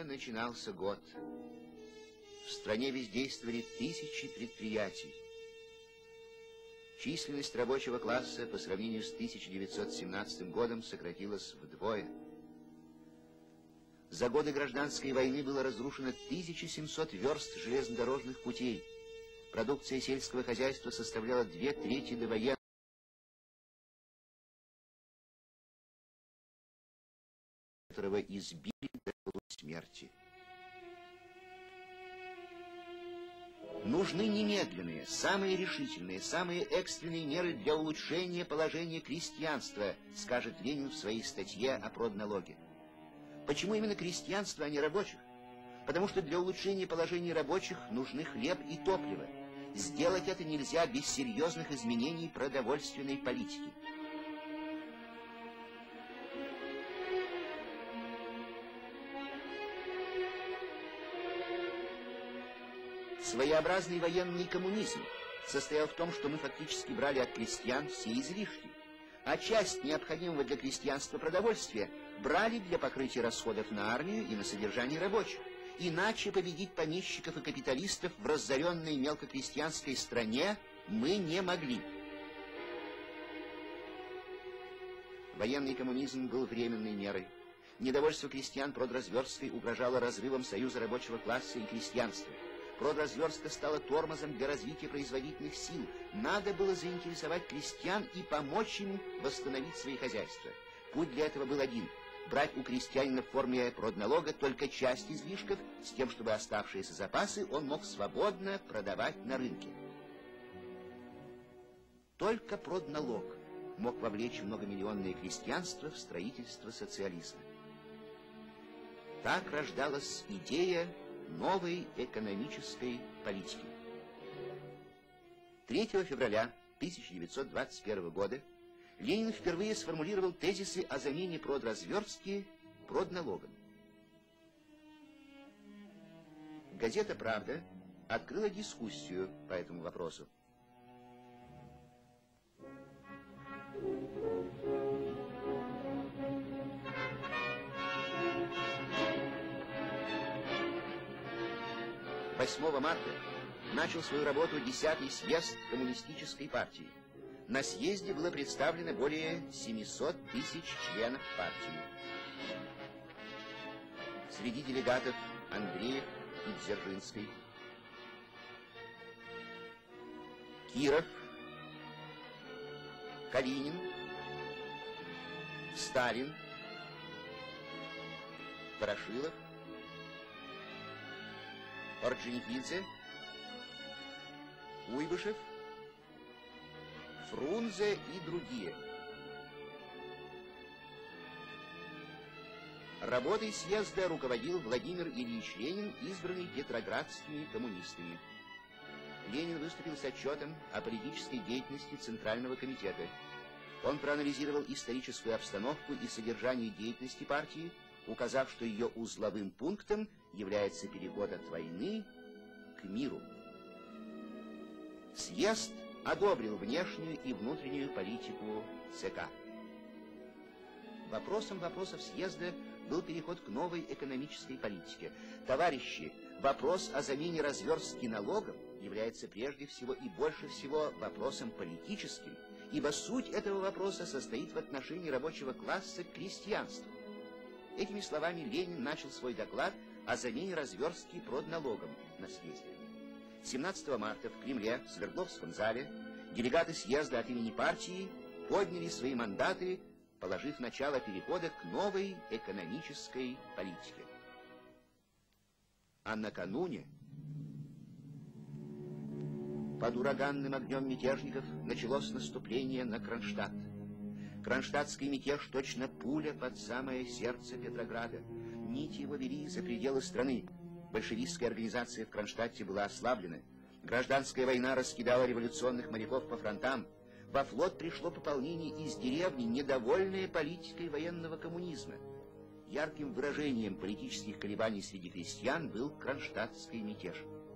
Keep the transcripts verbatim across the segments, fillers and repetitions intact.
Только начинался год. В стране бездействовали тысячи предприятий. Численность рабочего класса по сравнению с тысяча девятьсот семнадцатым годом сократилась вдвое. За годы гражданской войны было разрушено тысяча семьсот верст железнодорожных путей. Продукция сельского хозяйства составляла две трети довоенной, которого избили до полусмерти. Нужны немедленные, самые решительные, самые экстренные меры для улучшения положения крестьянства, скажет Ленин в своей статье о продналоге. Почему именно крестьянство, а не рабочих? Потому что для улучшения положения рабочих нужны хлеб и топливо. Сделать это нельзя без серьезных изменений продовольственной политики. Своеобразный военный коммунизм состоял в том, что мы фактически брали от крестьян все излишки, а часть необходимого для крестьянства продовольствия брали для покрытия расходов на армию и на содержание рабочих. Иначе победить помещиков и капиталистов в разоренной мелкокрестьянской стране мы не могли. Военный коммунизм был временной мерой. Недовольство крестьян продразверсткой угрожало разрывом союза рабочего класса и крестьянства. Продразверстка стала тормозом для развития производительных сил. Надо было заинтересовать крестьян и помочь им восстановить свои хозяйства. Путь для этого был один – брать у крестьянина в форме продналога только часть излишков, с тем, чтобы оставшиеся запасы он мог свободно продавать на рынке. Только продналог мог вовлечь многомиллионное крестьянство в строительство социализма. Так рождалась идея новой экономической политики. третьего февраля тысяча девятьсот двадцать первого года Ленин впервые сформулировал тезисы о замене продразверстки продналогом. Газета «Правда» открыла дискуссию по этому вопросу. восьмого марта начал свою работу десятый съезд Коммунистической партии. На съезде было представлено более семисот тысяч членов партии. Среди делегатов Андреев и Дзержинский, Киров, Калинин, Сталин, Ворошилов, Орджоникидзе, Куйбышев, Фрунзе и другие. Работой съезда руководил Владимир Ильич Ленин, избранный петроградскими коммунистами. Ленин выступил с отчетом о политической деятельности Центрального комитета. Он проанализировал историческую обстановку и содержание деятельности партии, указав, что ее узловым пунктом является переход от войны к миру. Съезд одобрил внешнюю и внутреннюю политику ЦК. Вопросом вопросов съезда был переход к новой экономической политике. Товарищи, вопрос о замене разверстки налогом является прежде всего и больше всего вопросом политическим, ибо суть этого вопроса состоит в отношении рабочего класса к крестьянству. Этими словами Ленин начал свой доклад о замене разверстки продналогом на съезде. семнадцатого марта в Кремле, в Свердловском зале, делегаты съезда от имени партии подняли свои мандаты, положив начало перехода к новой экономической политике. А накануне под ураганным огнем мятежников началось наступление на Кронштадт. Кронштадтский мятеж точно пуля под самое сердце Петрограда. Нити его вели за пределы страны. Большевистская организация в Кронштадте была ослаблена. Гражданская война раскидала революционных моряков по фронтам. Во флот пришло пополнение из деревни, недовольное политикой военного коммунизма. Ярким выражением политических колебаний среди крестьян был кронштадтский мятеж.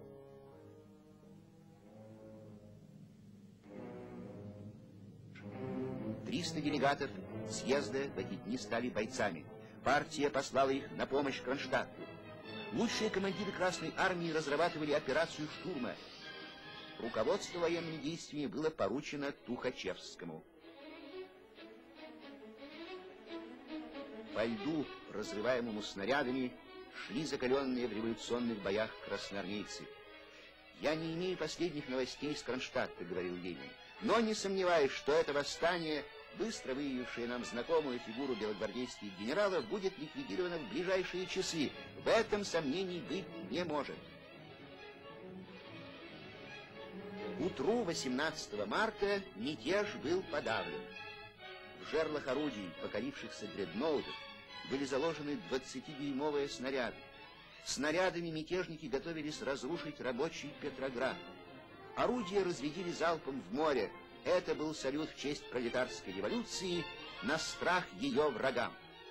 Триста делегатов съезда в эти дни стали бойцами. Партия послала их на помощь Кронштадту. Лучшие командиры Красной Армии разрабатывали операцию штурма. Руководство военными действиями было поручено Тухачевскому. По льду, разрываемому снарядами, шли закаленные в революционных боях красноармейцы. «Я не имею последних новостей из Кронштадта», — говорил Ленин, «но не сомневаюсь, что это восстание, быстро выявившее нам знакомую фигуру белогвардейских генералов, будет ликвидировано в ближайшие часы. В этом сомнений быть не может». К утру восемнадцатого марта мятеж был подавлен. В жерлах орудий, покорившихся дредноутов, были заложены двадцатидюймовые снаряды. Снарядами мятежники готовились разрушить рабочий Петроград. Орудия разрядили залпом в море. Это был салют в честь пролетарской революции на страх ее врагам.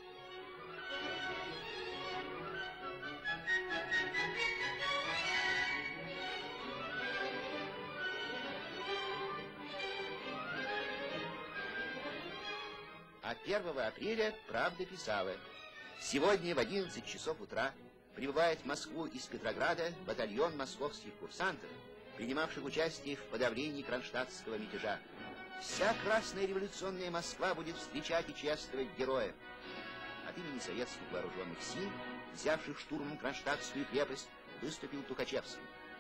А первого апреля «Правда» писала: «Сегодня в одиннадцать часов утра прибывает в Москву из Петрограда батальон московских курсантов, принимавших участие в подавлении кронштадтского мятежа. Вся красная революционная Москва будет встречать и чествовать героя». От имени советских вооруженных сил, взявших штурмом Кронштадтскую крепость, выступил Тухачевский.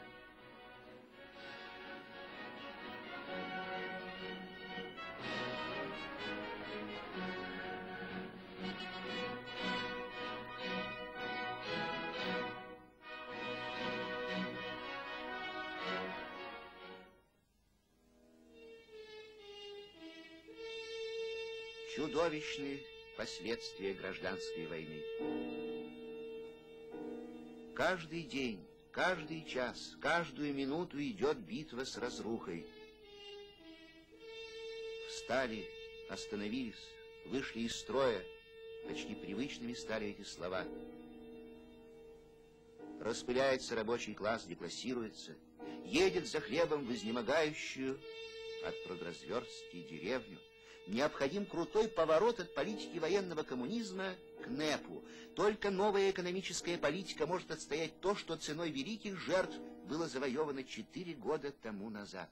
Чудовищные последствия гражданской войны. Каждый день, каждый час, каждую минуту идет битва с разрухой. Встали, остановились, вышли из строя. Почти привычными стали эти слова. Распыляется рабочий класс, деклассируется, едет за хлебом в изнемогающую от продразверстки деревню. Необходим крутой поворот от политики военного коммунизма к НЭПу. Только новая экономическая политика может отстоять то, что ценой великих жертв было завоевано четыре года тому назад.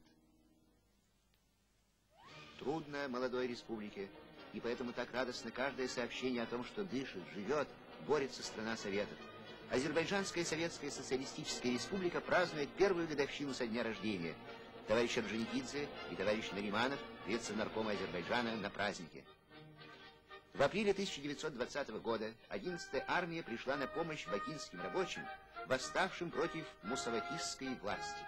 Трудно молодой республике, и поэтому так радостно каждое сообщение о том, что дышит, живет, борется страна Советов. Азербайджанская Советская Социалистическая Республика празднует первую годовщину со дня рождения. Товарищ Орджоникидзе и товарищ Нариманов, наркома Азербайджана, на празднике. В апреле тысяча девятьсот двадцатого года одиннадцатая армия пришла на помощь бакинским рабочим, восставшим против мусаватистской власти.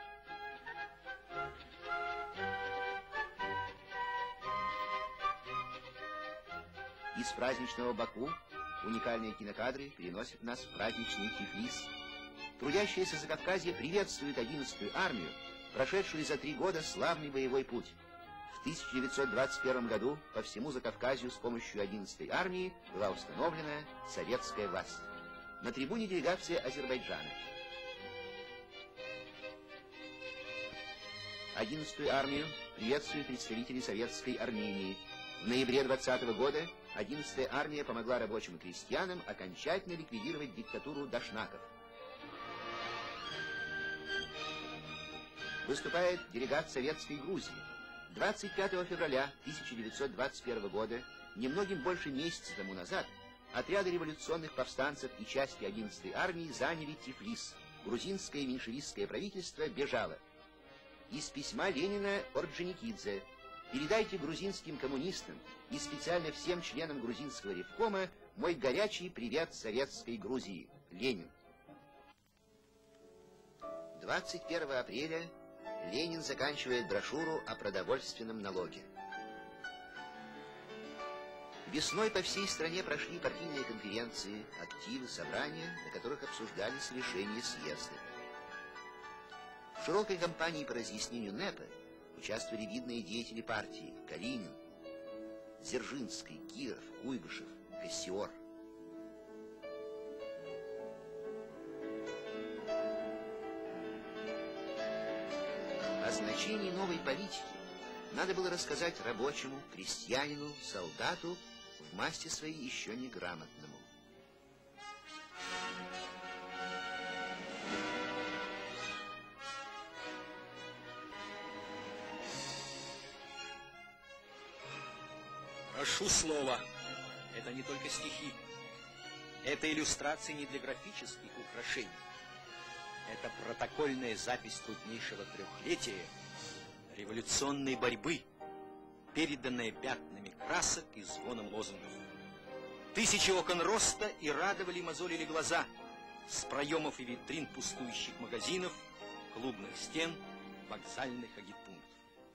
Из праздничного Баку уникальные кинокадры переносят нас в праздничный Тифлис. Трудящиеся Закавказье приветствуют одиннадцатую армию, прошедшую за три года славный боевой путь. В тысяча девятьсот двадцать первом году по всему Закавказью с помощью одиннадцатой армии была установлена советская власть. На трибуне делегация Азербайджана. одиннадцатую армию приветствуют представители советской Армении. В ноябре двадцатого года одиннадцатая армия помогла рабочим и крестьянам окончательно ликвидировать диктатуру дашнаков. Выступает делегат Советской Грузии. двадцать пятого февраля тысяча девятьсот двадцать первого года, немногим больше месяца тому назад, отряды революционных повстанцев и части одиннадцатой армии заняли Тифлис. Грузинское меньшевистское правительство бежало. Из письма Ленина Орджоникидзе: «Передайте грузинским коммунистам и специально всем членам грузинского ревкома мой горячий привет Советской Грузии. Ленин». двадцать первого апреля Ленин заканчивает брошюру о продовольственном налоге. Весной по всей стране прошли партийные конференции, активы, собрания, на которых обсуждались решения съезда. В широкой кампании по разъяснению НЭПа участвовали видные деятели партии: Калинин, Дзержинский, Киров, Куйбышев, Кассиор. О значении новой политики надо было рассказать рабочему, крестьянину, солдату, в масти своей еще неграмотному. Прошу слова. Это не только стихи. Это иллюстрации не для графических украшений. Это протокольная запись труднейшего трехлетия революционной борьбы, переданная пятнами красок и звоном лозунгов. Тысячи окон роста и радовали, мозолили глаза с проемов и витрин пустующих магазинов, клубных стен, вокзальных агитпунктов.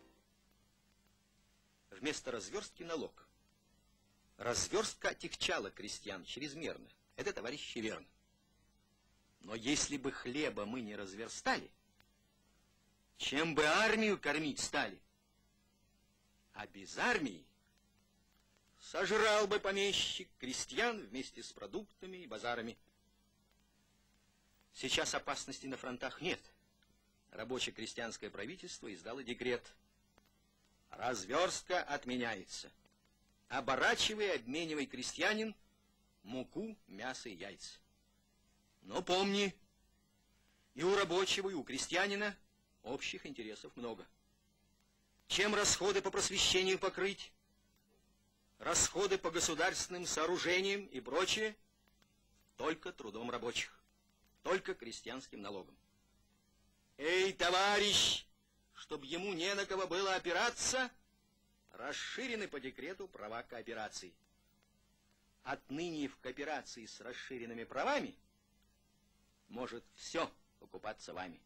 Вместо разверстки налог. Разверстка отягчала крестьян чрезмерно. Это, товарищи, верно. Но если бы хлеба мы не разверстали, чем бы армию кормить стали? А без армии сожрал бы помещик крестьян вместе с продуктами и базарами. Сейчас опасности на фронтах нет. Рабоче-крестьянское правительство издало декрет. Разверстка отменяется. Оборачивай, обменивай, крестьянин, муку, мясо и яйца. Но помни, и у рабочего, и у крестьянина общих интересов много. Чем расходы по просвещению покрыть? Расходы по государственным сооружениям и прочее только трудом рабочих, только крестьянским налогом. Эй, товарищ, чтоб ему не на кого было опираться, расширены по декрету права кооперации. Отныне в кооперации с расширенными правами может все покупаться вами.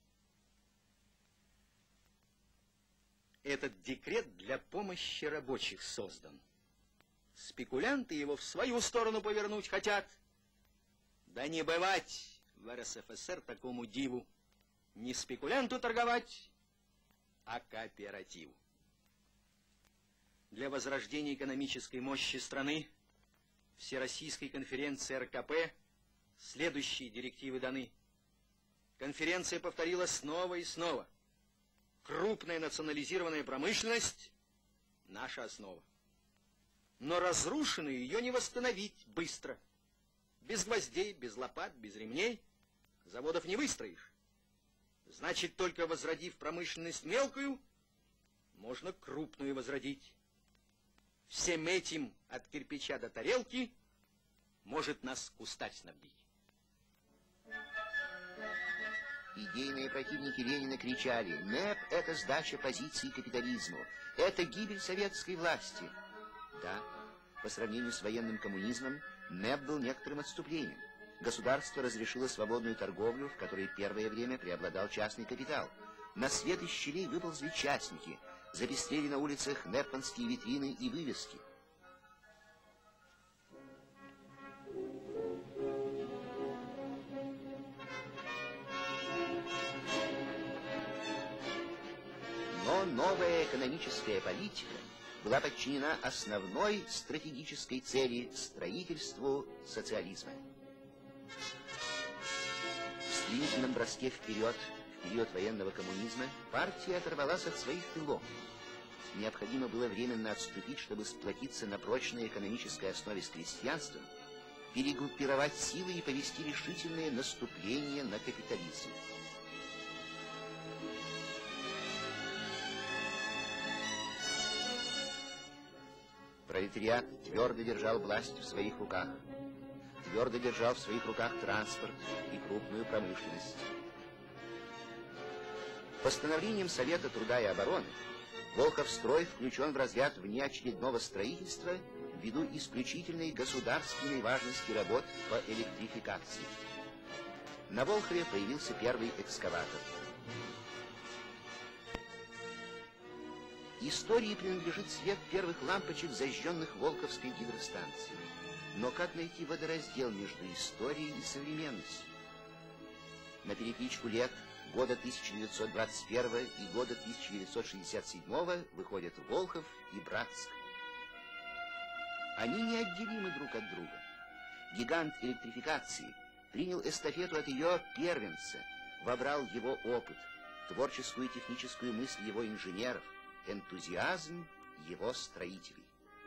Этот декрет для помощи рабочих создан. Спекулянты его в свою сторону повернуть хотят. Да не бывать в эр эс эф эс эр такому диву. Не спекулянту торговать, а кооперативу. Для возрождения экономической мощи страны Всероссийской конференции эр ка пэ следующие директивы даны. Конференция повторила снова и снова. Крупная национализированная промышленность – наша основа. Но разрушенную ее не восстановить быстро. Без гвоздей, без лопат, без ремней заводов не выстроишь. Значит, только возродив промышленность мелкую, можно крупную возродить. Всем этим от кирпича до тарелки может нас кустарь снабдить. Идейные противники Ленина кричали: НЭП – это сдача позиций капитализму, это гибель советской власти. Да, по сравнению с военным коммунизмом, НЭП был некоторым отступлением. Государство разрешило свободную торговлю, в которой первое время преобладал частный капитал. На свет из щелей выползли частники, запестрели на улицах нэпманские витрины и вывески. Но новая экономическая политика была подчинена основной стратегической цели – строительству социализма. В стремительном броске вперед, в период военного коммунизма, партия оторвалась от своих тылов. Необходимо было временно отступить, чтобы сплотиться на прочной экономической основе с крестьянством, перегруппировать силы и повести решительное наступление на капитализм. Пролетариат твердо держал власть в своих руках, твердо держал в своих руках транспорт и крупную промышленность. Постановлением Совета труда и обороны Волховстрой включен в разряд внеочередного строительства ввиду исключительной государственной важности работ по электрификации. На Волхове появился первый экскаватор. Истории принадлежит свет первых лампочек, зажженных в Волховской гидростанции. Но как найти водораздел между историей и современностью? На перекличку лет года тысяча девятьсот двадцать первого и года тысяча девятьсот шестьдесят седьмого выходят Волхов и Братск. Они неотделимы друг от друга. Гигант электрификации принял эстафету от ее первенца, вобрал его опыт, творческую и техническую мысль его инженеров, энтузиазм его строителей.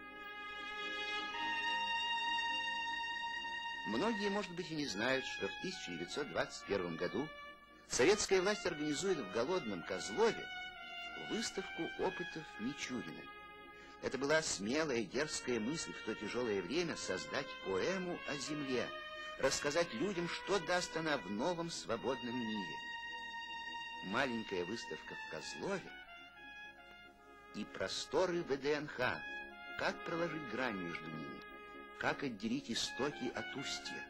Многие, может быть, и не знают, что в тысяча девятьсот двадцать первом году советская власть организует в Голодном Козлове выставку опытов Мичурина. Это была смелая, дерзкая мысль в то тяжелое время создать поэму о земле, рассказать людям, что даст она в новом свободном мире. Маленькая выставка в Козлове и просторы ВДНХ. Как проложить грань между ними? Как отделить истоки от устья?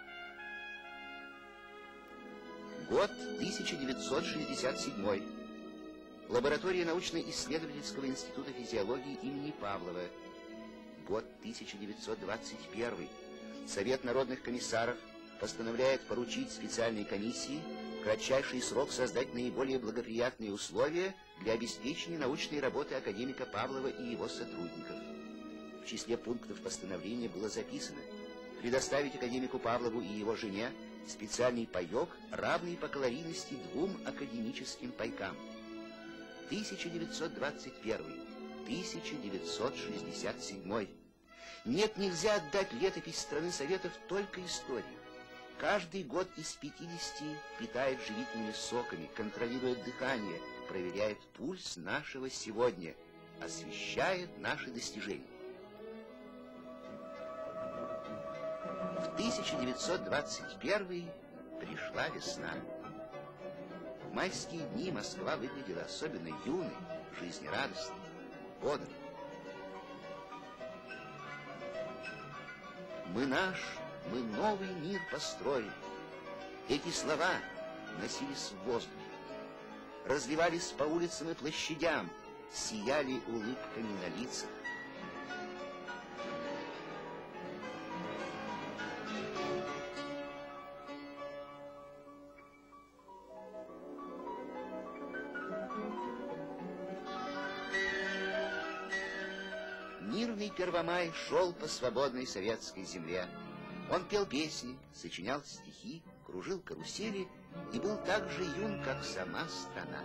Год тысяча девятьсот шестьдесят седьмой. Лаборатория научно-исследовательского института физиологии имени Павлова. Год тысяча девятьсот двадцать первый. Совет народных комиссаров постановляет поручить специальной комиссии в кратчайший срок создать наиболее благоприятные условия для обеспечения научной работы академика Павлова и его сотрудников. В числе пунктов постановления было записано предоставить академику Павлову и его жене специальный паёк, равный по калорийности двум академическим пайкам. тысяча девятьсот двадцать первый — тысяча девятьсот шестьдесят седьмой. Нет, нельзя отдать летопись страны Советов только истории. Каждый год из пятидесяти питает живительными соками, контролирует дыхание, проверяет пульс нашего сегодня, освещает наши достижения. В тысяча девятьсот двадцать первый пришла весна. В майские дни Москва выглядела особенно юной, жизнерадостной, бодрой. Мы наш, мы новый мир построим. Эти слова носились в воздухе, разливались по улицам и площадям, сияли улыбками на лицах. Мирный Первомай шел по свободной советской земле. Он пел песни, сочинял стихи, кружил карусели и был так же юн, как сама страна.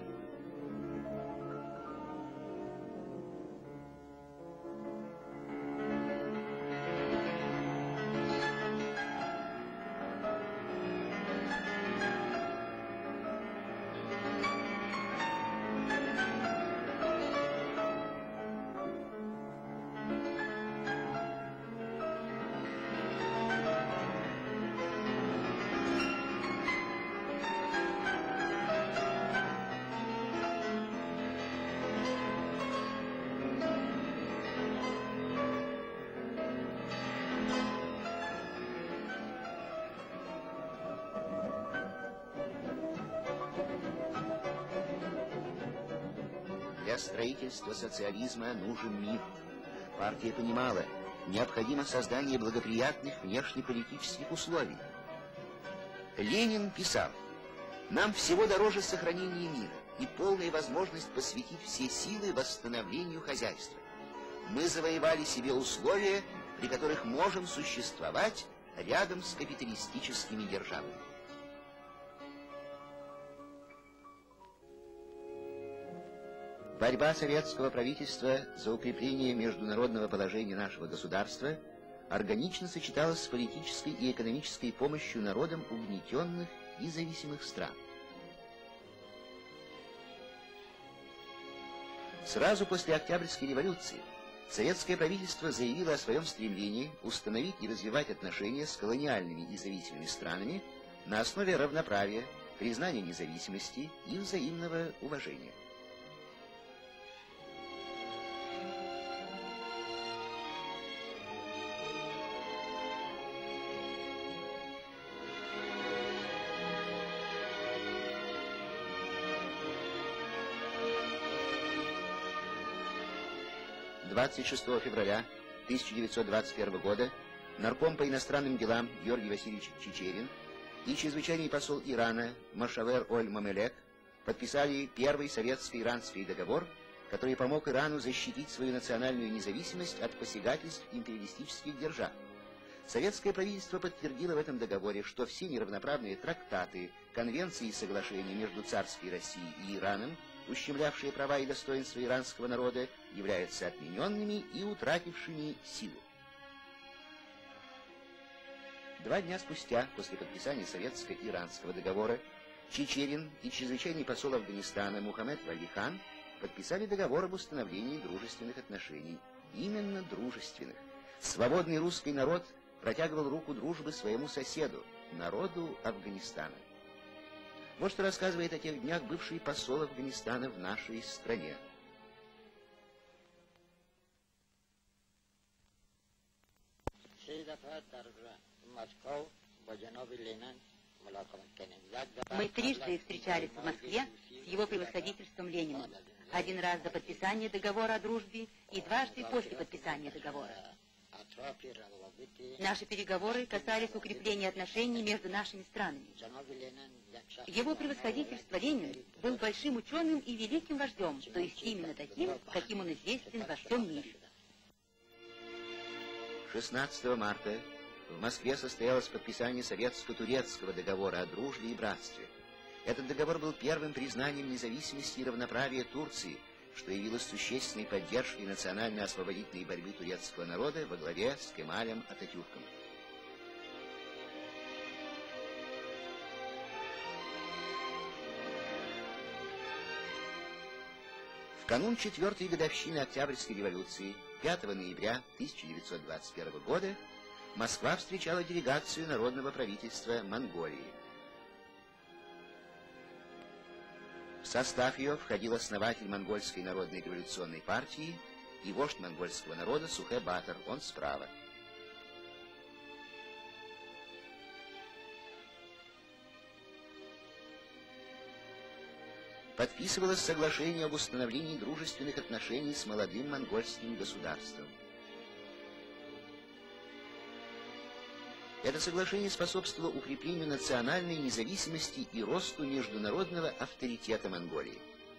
Для строительства социализма нужен мир. Партия понимала, необходимо создание благоприятных внешнеполитических условий. Ленин писал: «Нам всего дороже сохранение мира и полная возможность посвятить все силы восстановлению хозяйства. Мы завоевали себе условия, при которых можем существовать рядом с капиталистическими державами». Борьба советского правительства за укрепление международного положения нашего государства органично сочеталась с политической и экономической помощью народам угнетенных и зависимых стран. Сразу после Октябрьской революции советское правительство заявило о своем стремлении установить и развивать отношения с колониальными и зависимыми странами на основе равноправия, признания независимости и взаимного уважения. двадцать шестого февраля тысяча девятьсот двадцать первого года нарком по иностранным делам Георгий Васильевич Чичерин и чрезвычайный посол Ирана Машавер Оль-Мамелек подписали первый советско-иранский договор, который помог Ирану защитить свою национальную независимость от посягательств империалистических держав. Советское правительство подтвердило в этом договоре, что все неравноправные трактаты, конвенции и соглашения между царской Россией и Ираном, ущемлявшие права и достоинство иранского народа, являются отмененными и утратившими силу. Два дня спустя, после подписания советско-иранского договора, Чичерин и чрезвычайный посол Афганистана Мухаммед Валихан подписали договор об установлении дружественных отношений именно дружественных. Свободный русский народ протягивал руку дружбы своему соседу, народу Афганистана. Вот что рассказывает о тех днях бывший посол Афганистана в нашей стране. Мы трижды встречались в Москве с его превосходительством Лениным. Один раз за подписание договора о дружбе и дважды после подписания договора. Наши переговоры касались укрепления отношений между нашими странами. Его превосходительство Ленин был большим ученым и великим вождем, то есть именно таким, каким он известен во всем мире. шестнадцатого марта в Москве состоялось подписание советско-турецкого договора о дружбе и братстве. Этот договор был первым признанием независимости и равноправия Турции, что явилось существенной поддержкой национально-освободительной борьбы турецкого народа во главе с Кемалем Ататюрком. В канун четвертой годовщины Октябрьской революции, пятого ноября тысяча девятьсот двадцать первого года, Москва встречала делегацию народного правительства Монголии. В состав ее входил основатель Монгольской народной революционной партии и вождь монгольского народа Сухэ-Батор, он справа. Подписывалось соглашение об установлении дружественных отношений с молодым монгольским государством. Это соглашение способствовало укреплению национальной независимости и росту международного авторитета Монголии.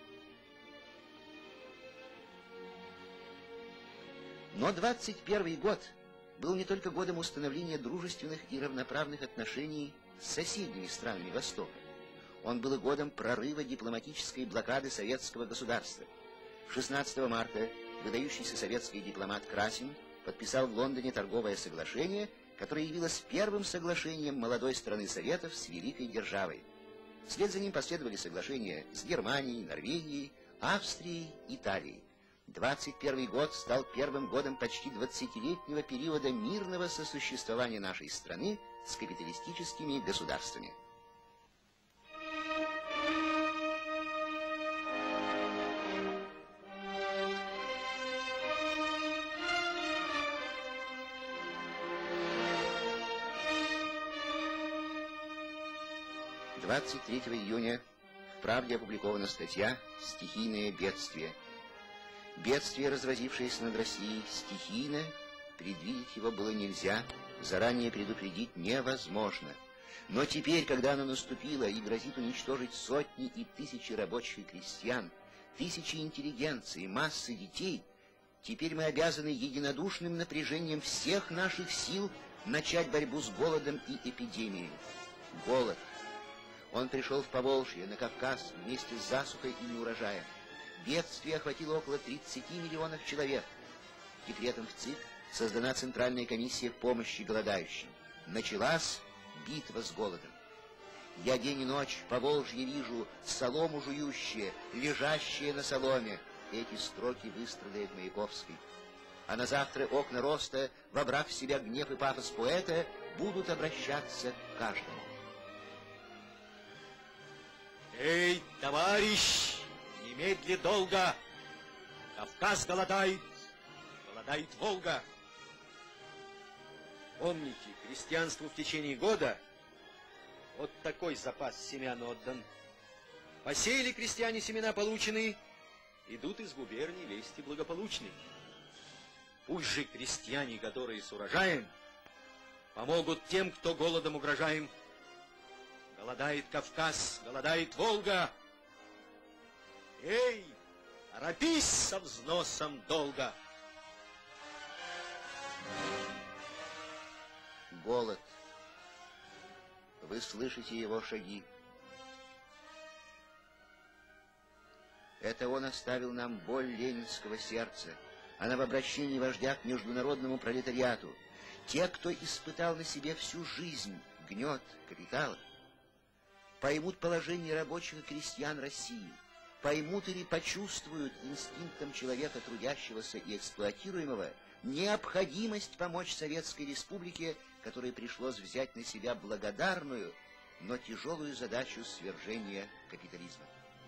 Но двадцать первый год был не только годом установления дружественных и равноправных отношений с соседними странами Востока. Он был и годом прорыва дипломатической блокады советского государства. шестнадцатого марта выдающийся советский дипломат Красин подписал в Лондоне торговое соглашение, которое явилось первым соглашением молодой страны Советов с великой державой. Вслед за ним последовали соглашения с Германией, Норвегией, Австрией, Италией. двадцать первый год стал первым годом почти двадцатилетнего периода мирного сосуществования нашей страны с капиталистическими государствами. двадцать третьего июня в «Правде» опубликована статья «Стихийное бедствие». Бедствие, разразившееся над Россией, стихийно, предвидеть его было нельзя, заранее предупредить невозможно. Но теперь, когда оно наступило и грозит уничтожить сотни и тысячи рабочих и крестьян, тысячи интеллигенции, массы детей, теперь мы обязаны единодушным напряжением всех наших сил начать борьбу с голодом и эпидемией. Голод. Он пришел в Поволжье, на Кавказ, вместе с засухой и неурожаем. Бедствие охватило около тридцати миллионов человек. Декретом в ЦИК создана Центральная комиссия помощи голодающим. Началась битва с голодом. Я день и ночь по Волжье вижу солому жующие, лежащие на соломе. Эти строки выстрадает Маяковский. А на завтра окна роста, вобрав в себя гнев и пафос поэта, будут обращаться к каждому. Эй, товарищ, немедли долго! Кавказ голодает, голодает Волга. Помните, крестьянству в течение года вот такой запас семян отдан. Посеяли крестьяне семена полученные, идут из губернии вести благополучные. Пусть же крестьяне, которые с урожаем, помогут тем, кто голодом угрожаем. Голодает Кавказ, голодает Волга. Эй, торопись со взносом долга. Голод. Вы слышите его шаги. Это он оставил нам боль ленинского сердца, она в обращении вождя к международному пролетариату. Те, кто испытал на себе всю жизнь гнет капитала, поймут положение рабочих и крестьян России. поймут или почувствуют инстинктом человека, трудящегося и эксплуатируемого, необходимость помочь Советской Республике, которой пришлось взять на себя благодарную, но тяжелую задачу свержения капитализма.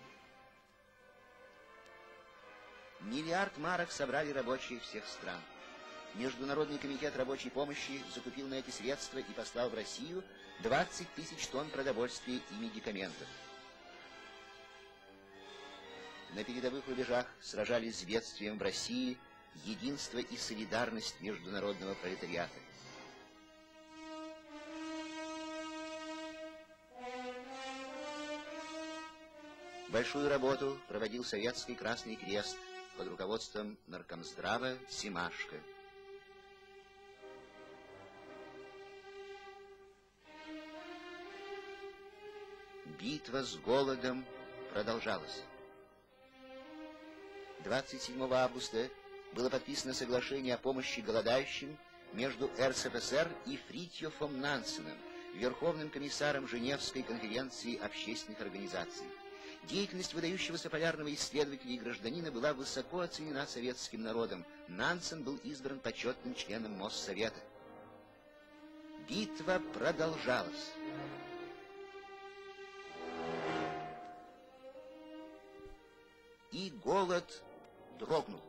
Миллиард марок собрали рабочие всех стран. Международный комитет рабочей помощи закупил на эти средства и послал в Россию двадцать тысяч тонн продовольствия и медикаментов. На передовых рубежах сражались с бедствием в России единство и солидарность международного пролетариата. Большую работу проводил Советский Красный Крест под руководством наркомздрава Семашко. Битва с голодом продолжалась. двадцать седьмого августа было подписано соглашение о помощи голодающим между эр эс эф эс эр и Фритьофом Нансеном, Верховным комиссаром Женевской конференции общественных организаций. Деятельность выдающегося полярного исследователя и гражданина была высоко оценена советским народом. Нансен был избран почетным членом Моссовета. Битва продолжалась. И голод дрогнул.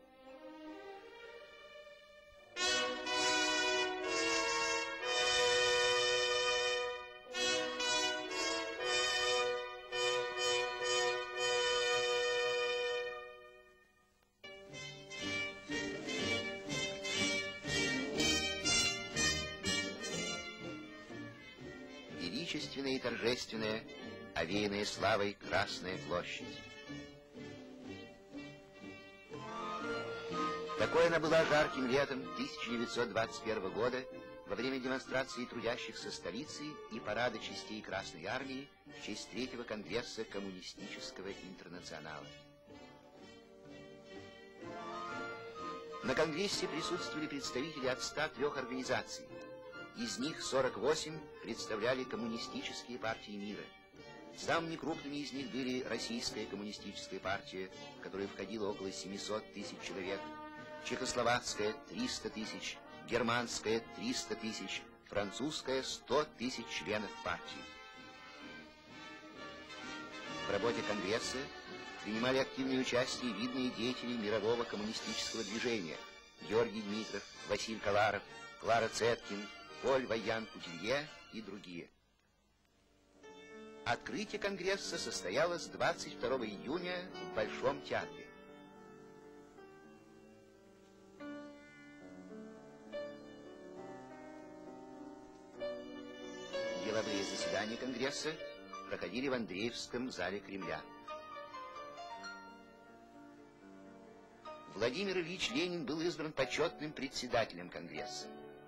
Величественная и торжественная, овеянная славой Красная площадь. Такой она была жарким летом тысяча девятьсот двадцать первого года во время демонстрации трудящихся столицы и парада частей Красной Армии в честь третьего конгресса Коммунистического интернационала. На конгрессе присутствовали представители от ста трёх организаций. Из них сорок восемь представляли коммунистические партии мира. Самыми крупными из них были Российская коммунистическая партия, в которую входило около семисот тысяч человек, Чехословацкая — триста тысяч, Германская — триста тысяч, Французская — сто тысяч членов партии. В работе Конгресса принимали активное участие видные деятели мирового коммунистического движения: Георгий Дмитров, Василий Каларов, Клара Цеткин, Поль Ваян-Кутилье и другие. Открытие Конгресса состоялось двадцать второго июня в Большом театре. Деловые заседания Конгресса проходили в Андреевском зале Кремля. Владимир Ильич Ленин был избран почетным председателем Конгресса.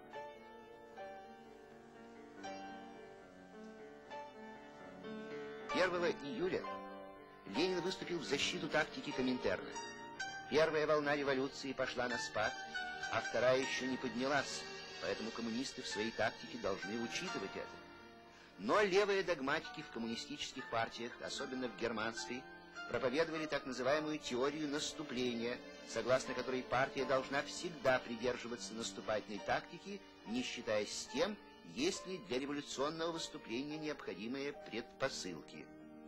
первого июля Ленин выступил в защиту тактики Коминтерна. Первая волна революции пошла на спад, а вторая еще не поднялась, поэтому коммунисты в своей тактике должны учитывать это. Но левые догматики в коммунистических партиях, особенно в германской, проповедовали так называемую теорию наступления, согласно которой партия должна всегда придерживаться наступательной тактики, не считаясь с тем, есть ли для революционного выступления необходимые предпосылки.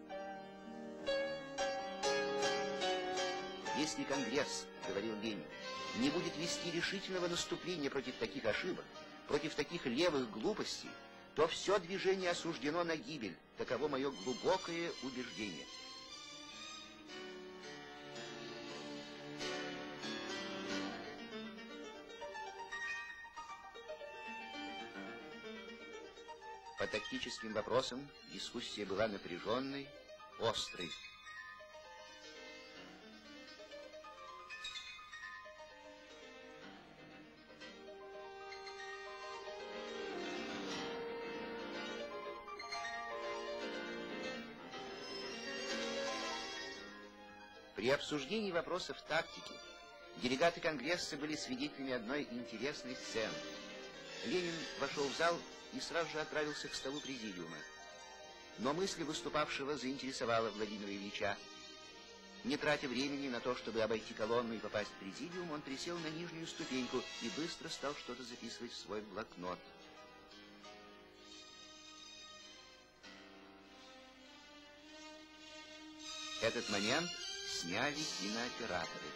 Если Конгресс, говорил Ленин, не будет вести решительного наступления против таких ошибок, против таких левых глупостей, то все движение осуждено на гибель. Таково мое глубокое убеждение. По тактическим вопросам дискуссия была напряженной, острой. При обсуждении вопросов тактики делегаты Конгресса были свидетелями одной интересной сцены. Ленин вошел в зал и сразу же отправился к столу президиума. Но мысль выступавшего заинтересовала Владимира Ильича. Не тратя времени на то, чтобы обойти колонну и попасть в президиум, он присел на нижнюю ступеньку и быстро стал что-то записывать в свой блокнот. Этот момент сняли кинооператоры.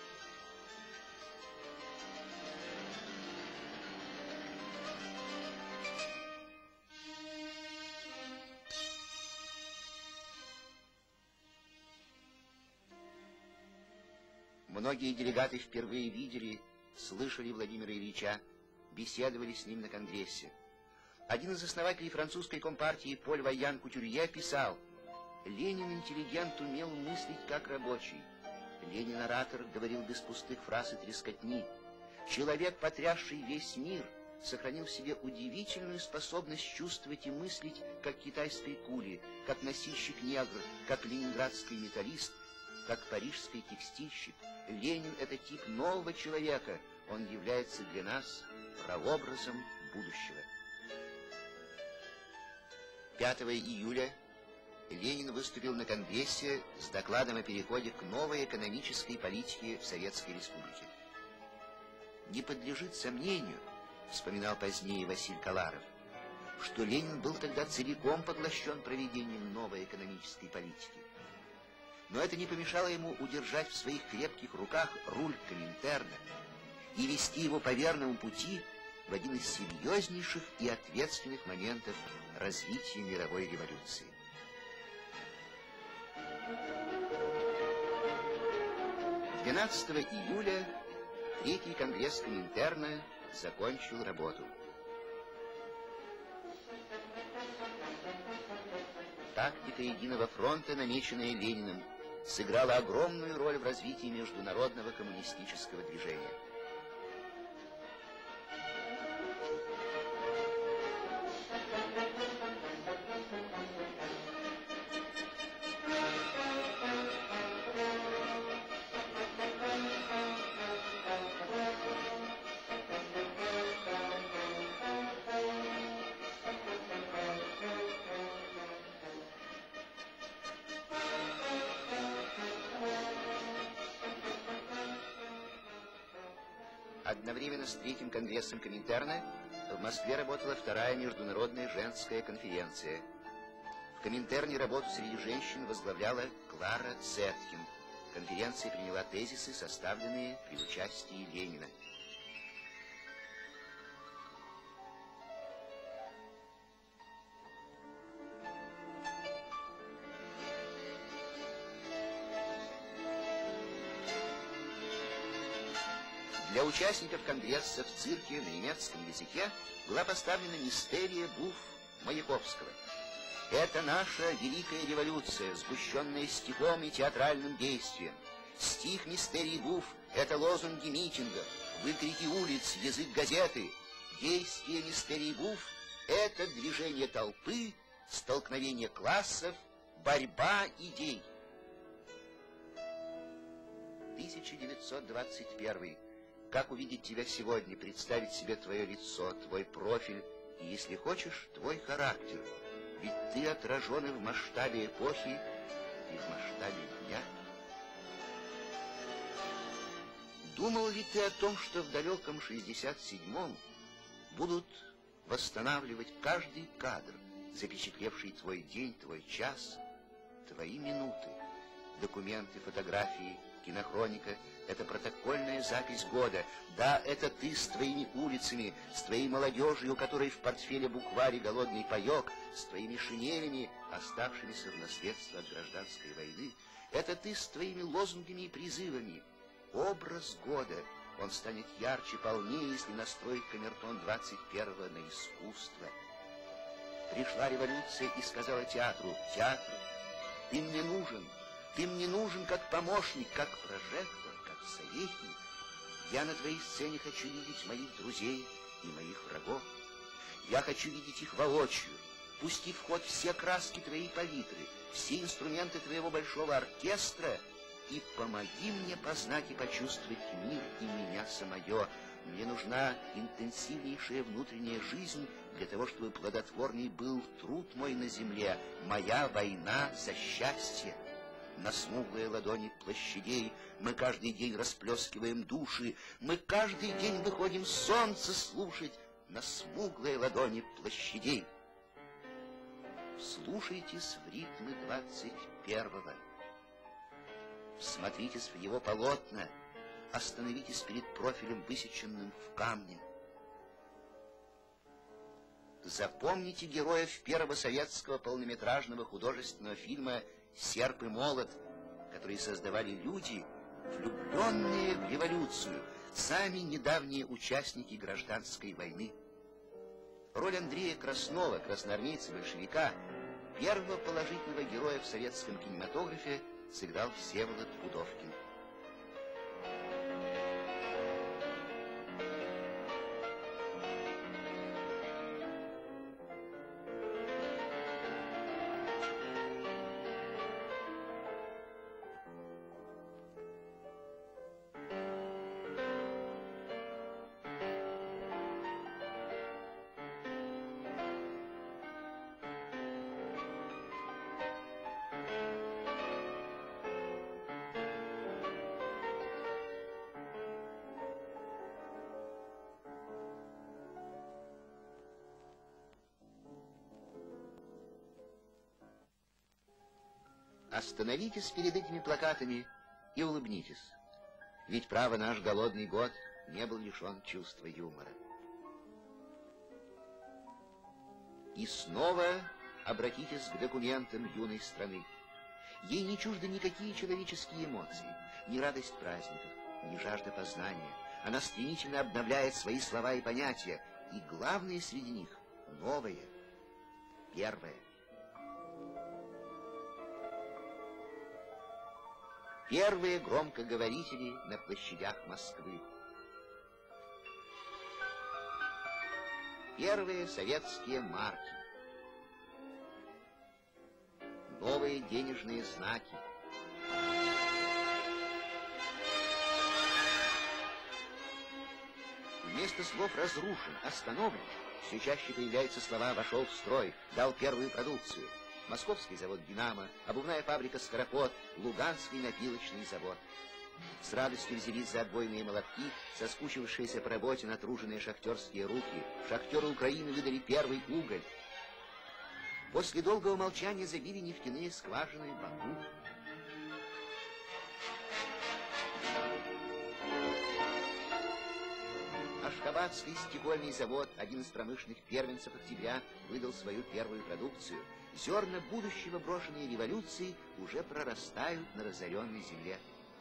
Многие делегаты впервые видели, слышали Владимира Ильича, беседовали с ним на Конгрессе. Один из основателей французской компартии Поль Вайян-Кутюрье писал: «Ленин интеллигент умел мыслить как рабочий. Ленин-оратор говорил без пустых фраз и трескотни. Человек, потрясший весь мир, сохранил в себе удивительную способность чувствовать и мыслить, как китайской кули, как носильщик-негр, как ленинградский металлист, как парижский текстильщик. Ленин — это тип нового человека. Он является для нас прообразом будущего». пятого июля Ленин выступил на Конгрессе с докладом о переходе к новой экономической политике в Советской Республике. «Не подлежит сомнению, — вспоминал позднее Василий Каларов, — что Ленин был тогда целиком поглощен проведением новой экономической политики. Но это не помешало ему удержать в своих крепких руках руль Коминтерна и вести его по верному пути в один из серьезнейших и ответственных моментов развития мировой революции. двенадцатого июля Третий конгресс Коминтерна закончил работу. Тактика Единого фронта, намеченная Лениным, сыграла огромную роль в развитии международного коммунистического движения. Одновременно с Третьим конгрессом Коминтерна в Москве работала Вторая международная женская конференция. В Коминтерне работу среди женщин возглавляла Клара Цеткин. Конференция приняла тезисы, составленные при участии Ленина. Для участников Конгресса в цирке на немецком языке была поставлена мистерия Буф Маяковского. Это наша великая революция, сгущенная стихом и театральным действием. Стих мистерии Буф — это лозунги митингов, выкрики улиц, язык газеты. Действие мистерии Буф — это движение толпы, столкновение классов, борьба идей. тысяча девятьсот двадцать первый. Как увидеть тебя сегодня, представить себе твое лицо, твой профиль и, если хочешь, твой характер. Ведь ты отражен и в масштабе эпохи, и в масштабе дня. Думал ли ты о том, что в далеком шестьдесят седьмом будут восстанавливать каждый кадр, запечатлевший твой день, твой час, твои минуты, документы, фотографии, кинохроника — это протокольная запись года. Да, это ты с твоими улицами, с твоей молодежью, у которой в портфеле букварь голодный паёк, с твоими шинелями, оставшимися в наследство от гражданской войны. Это ты с твоими лозунгами и призывами. Образ года, он станет ярче, полнее, если настроить камертон двадцать первого на искусство. Пришла революция и сказала театру: театр, ты мне нужен. Ты мне нужен как помощник, как прожектор, как советник. Я на твоей сцене хочу видеть моих друзей и моих врагов. Я хочу видеть их воочию. Пусти в ход все краски твоей палитры, все инструменты твоего большого оркестра, и помоги мне познать и почувствовать мир и меня самое. Мне нужна интенсивнейшая внутренняя жизнь для того, чтобы плодотворный был труд мой на земле, моя война за счастье. На смуглые ладони площадей мы каждый день расплескиваем души, мы каждый день выходим солнце слушать на смуглые ладони площадей. Вслушайтесь в ритмы двадцать первого. Всмотритесь в его полотна, остановитесь перед профилем, высеченным в камне. Запомните героев первого советского полнометражного художественного фильма «Серп и молот», которые создавали люди, влюбленные в революцию, сами недавние участники гражданской войны. Роль Андрея Краснова, красноармейца-большевика, первого положительного героя в советском кинематографе, сыграл Всеволод Пудовкин. Остановитесь перед этими плакатами и улыбнитесь. Ведь, право, наш голодный год не был лишен чувства юмора. И снова обратитесь к документам юной страны. Ей не чужды никакие человеческие эмоции, ни радость праздников, ни жажда познания. Она стремительно обновляет свои слова и понятия, и главное среди них — новое, первое. Первые громкоговорители на площадях Москвы. Первые советские марки. Новые денежные знаки. Вместо слов «разрушен», «остановлен» все чаще появляются слова «вошел в строй», «дал первую продукцию». Московский завод «Динамо», обувная фабрика «Скороход», Луганский напилочный завод. С радостью взялись за отбойные молотки, соскучившиеся по работе натруженные шахтерские руки. Шахтеры Украины выдали первый уголь. После долгого молчания забили нефтяные скважины Баку. Ашхабадский стекольный завод, один из промышленных первенцев октября, выдал свою первую продукцию. Зерна будущего, брошенные революцией, уже прорастают на разоренной земле.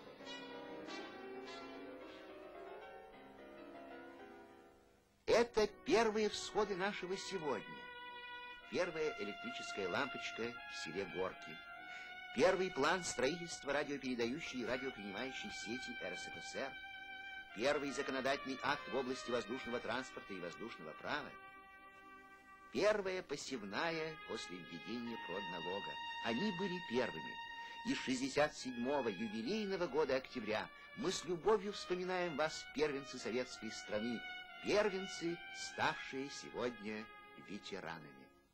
Это первые всходы нашего сегодня. Первая электрическая лампочка в селе Горки. Первый план строительства радиопередающей и радиопринимающей сети эр эс эф эс эр. Первый законодательный акт в области воздушного транспорта и воздушного права. Первая посевная после введения продналога. Они были первыми. И с шестьдесят седьмого юбилейного года октября мы с любовью вспоминаем вас, первенцы советской страны, первенцы, ставшие сегодня ветеранами.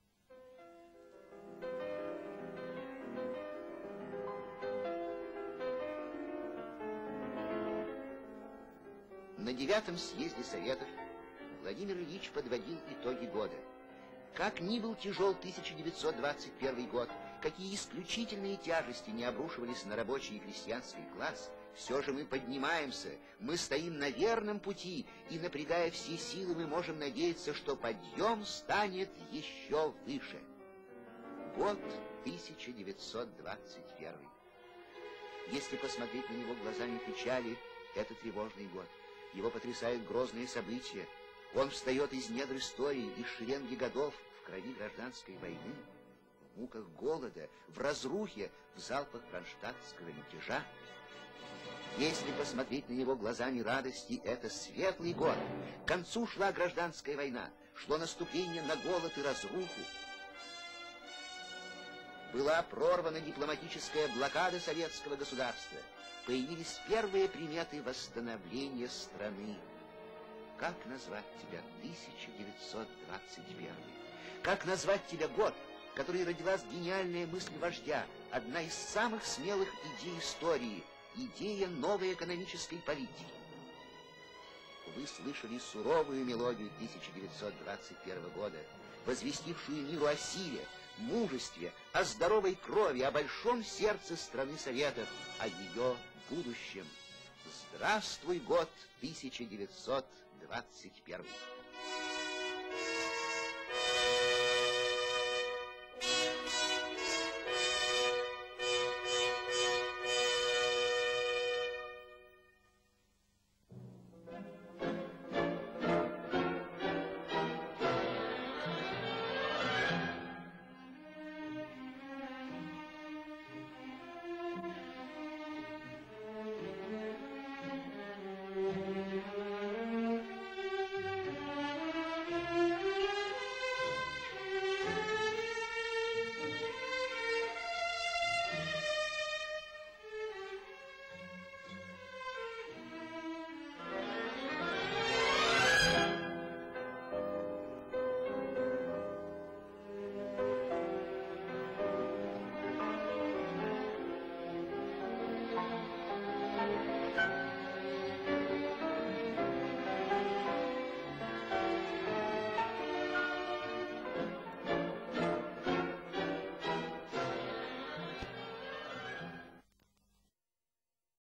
На девятом съезде Советов Владимир Ильич подводил итоги года. Как ни был тяжел тысяча девятьсот двадцать первый год, какие исключительные тяжести не обрушивались на рабочий и крестьянский класс, все же мы поднимаемся, мы стоим на верном пути, и, напрягая все силы, мы можем надеяться, что подъем станет еще выше. Год тысяча девятьсот двадцать первый. Если посмотреть на него глазами печали, это тревожный год. Его потрясают грозные события. Он встает из недр истории, из шеренги годов, в крови гражданской войны, в муках голода, в разрухе, в залпах кронштадтского мятежа. Если посмотреть на него глазами радости, это светлый год. К концу шла гражданская война, шло наступление на голод и разруху. Была прорвана дипломатическая блокада советского государства. Появились первые приметы восстановления страны. Как назвать тебя тысяча девятьсот двадцать первый? Как назвать тебя год, в который родилась гениальная мысль вождя одна из самых смелых идей истории – идея новой экономической политики. Вы слышали суровую мелодию тысяча девятьсот двадцать первого года, возвестившую миру о силе, мужестве, о здоровой крови, о большом сердце страны Советов, о ее будущем. Здравствуй, год тысяча девятьсот двадцать первый!